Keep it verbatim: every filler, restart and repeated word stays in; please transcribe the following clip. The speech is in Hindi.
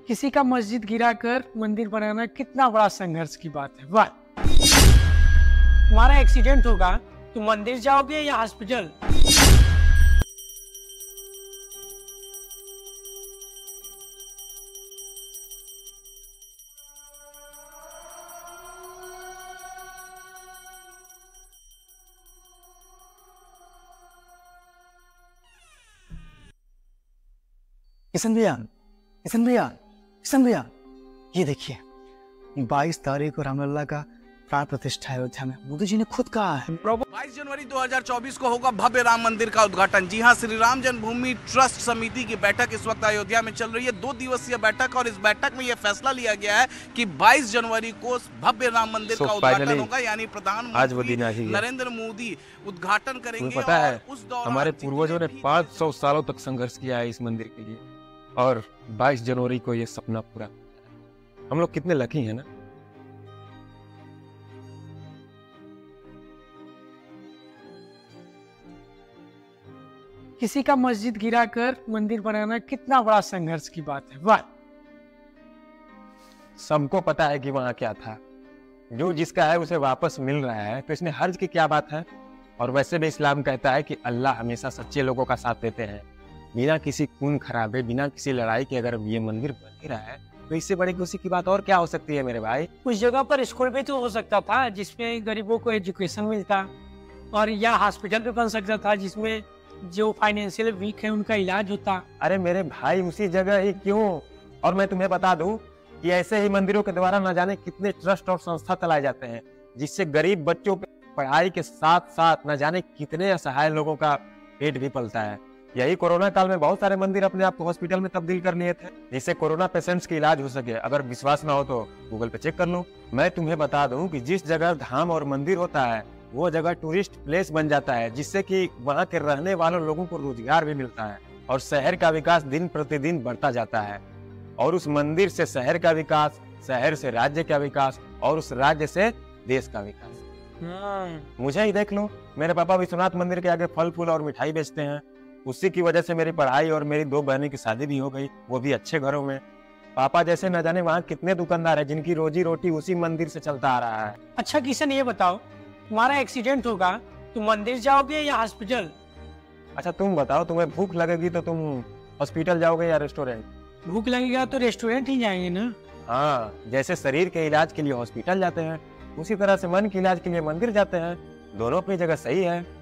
किसी का मस्जिद गिराकर मंदिर बनाना कितना बड़ा संघर्ष की बात है। वाह, तुम्हारा एक्सीडेंट होगा तो मंदिर जाओगे या हॉस्पिटल? किशन भैया, किशन भैया, किशन भैया, ये देखिए बाईस तारीख को रामलला का प्राण प्रतिष्ठा अयोध्या में। मोदी जी ने खुद कहा है बाईस जनवरी दो हज़ार चौबीस को होगा भव्य राम मंदिर का उद्घाटन। जी हां, श्री राम जन्मभूमि ट्रस्ट समिति की बैठक इस वक्त अयोध्या में चल रही है। दो दिवसीय बैठक, और इस बैठक में यह फैसला लिया गया है कि बाईस जनवरी को भव्य राम मंदिर का उद्घाटन होगा, यानी प्रधानमंत्री नरेंद्र मोदी उद्घाटन करेंगे। पता है, हमारे पूर्वजों ने पाँच सौ सालों तक संघर्ष किया है इस मंदिर के लिए, और बाईस जनवरी को ये सपना पूरा। हम लोग कितने लकी हैं ना। किसी का मस्जिद गिराकर मंदिर बनाना कितना बड़ा संघर्ष की बात है। वाह, सबको पता है कि वहां क्या था। जो जिसका है उसे वापस मिल रहा है, तो इसमें हर्ज की क्या बात है। और वैसे भी इस्लाम कहता है कि अल्लाह हमेशा सच्चे लोगों का साथ देते हैं। बिना किसी खून खराबे, बिना किसी लड़ाई के अगर ये मंदिर बन ही रहा है, तो इससे बड़ी खुशी की बात और क्या हो सकती है मेरे भाई। उस जगह पर स्कूल भी तो हो सकता था जिसमें गरीबों को एजुकेशन मिलता, और या हॉस्पिटल भी बन सकता था जिसमें जो फाइनेंशियल वीक है उनका इलाज होता। अरे मेरे भाई, उसी जगह ही क्यों। और मैं तुम्हें बता दूं कि ऐसे ही मंदिरों के द्वारा न जाने कितने ट्रस्ट और संस्था चलाए जाते हैं, जिससे गरीब बच्चों पे पढ़ाई के साथ साथ न जाने कितने असहाय लोगों का पेट भी पलता है। यही कोरोना काल में बहुत सारे मंदिर अपने आप को हॉस्पिटल में तब्दील कर लिए थे, जिससे कोरोना पेशेंट्स के इलाज हो सके। अगर विश्वास ना हो तो गूगल पे चेक कर लो। मैं तुम्हें बता दूं कि जिस जगह धाम और मंदिर होता है वो जगह टूरिस्ट प्लेस बन जाता है, जिससे कि वहाँ के रहने वालों लोगों को रोजगार भी मिलता है, और शहर का विकास दिन प्रतिदिन बढ़ता जाता है। और उस मंदिर से शहर का विकास, शहर से राज्य का विकास, और उस राज्य से देश का विकास। मुझे ही देख लो, मेरे पापा विश्वनाथ मंदिर के आगे फल फूल और मिठाई बेचते हैं। उसी की वजह से मेरी पढ़ाई और मेरी दो बहनों की शादी भी हो गई, वो भी अच्छे घरों में। पापा जैसे न जाने वहाँ कितने दुकानदार है जिनकी रोजी रोटी उसी मंदिर से चलता आ रहा है। अच्छा किशन, ये बताओ, तुम्हारा एक्सीडेंट होगा तो मंदिर जाओगे या हॉस्पिटल? अच्छा तुम बताओ, तुम्हें भूख लगेगी तो तुम हॉस्पिटल जाओगे या रेस्टोरेंट? भूख लगेगा तो रेस्टोरेंट ही जाएंगे ना। हाँ, जैसे शरीर के इलाज के लिए हॉस्पिटल जाते हैं, उसी तरह से मन के इलाज के लिए मंदिर जाते हैं। दोनों अपनी जगह सही है।